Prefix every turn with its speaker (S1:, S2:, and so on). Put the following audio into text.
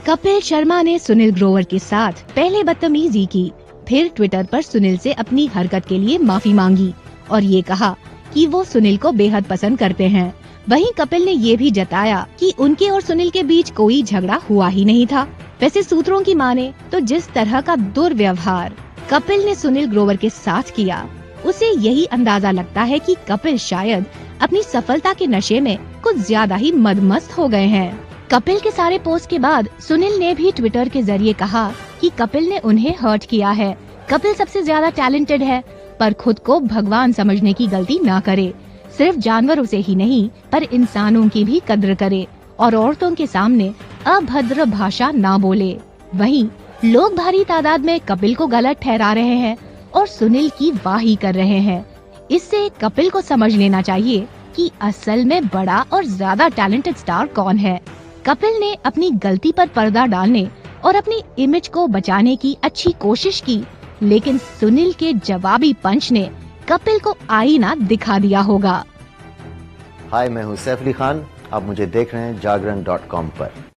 S1: कपिल शर्मा ने सुनील ग्रोवर के साथ पहले बदतमीजी की, फिर ट्विटर पर सुनील से अपनी हरकत के लिए माफी मांगी और ये कहा कि वो सुनील को बेहद पसंद करते हैं। वहीं कपिल ने ये भी जताया कि उनके और सुनील के बीच कोई झगड़ा हुआ ही नहीं था। वैसे सूत्रों की माने तो जिस तरह का दुर्व्यवहार कपिल ने सुनील ग्रोवर के साथ किया, उसे यही अंदाजा लगता है कि कपिल शायद अपनी सफलता के नशे में कुछ ज्यादा ही मदमस्त हो गए हैं। कपिल के सारे पोस्ट के बाद सुनील ने भी ट्विटर के जरिए कहा कि कपिल ने उन्हें हर्ट किया है। कपिल सबसे ज्यादा टैलेंटेड है, पर खुद को भगवान समझने की गलती ना करे। सिर्फ जानवरों से ही नहीं पर इंसानों की भी कद्र करे और औरतों के सामने अभद्र भाषा ना बोले। वहीं लोग भारी तादाद में कपिल को गलत ठहरा रहे हैं और सुनील की वाही कर रहे हैं। इससे कपिल को समझ लेना चाहिए कि असल में बड़ा और ज्यादा टैलेंटेड स्टार कौन है। कपिल ने अपनी गलती पर पर्दा डालने और अपनी इमेज को बचाने की अच्छी कोशिश की, लेकिन सुनील के जवाबी पंच ने कपिल को आईना दिखा दिया होगा।
S2: हाय, मैं हूं सैफ अली खान। आप मुझे देख रहे हैं जागरण.com पर।